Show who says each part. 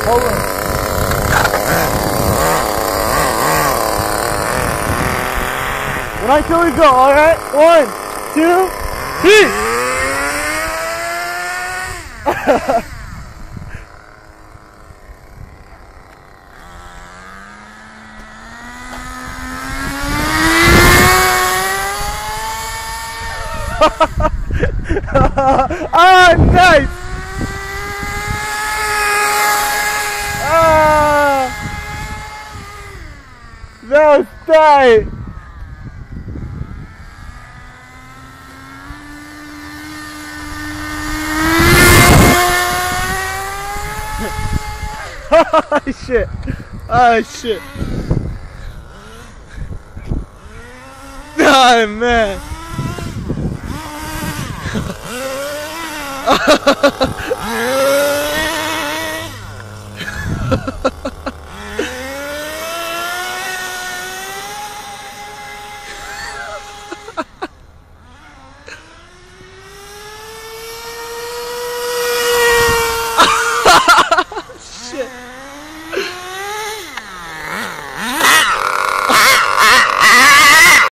Speaker 1: Hold on. When I tell you go, alright? 1, 2, 3! Ah, nice! Ah, that was tight! Oh shit! Oh shit! Oh man!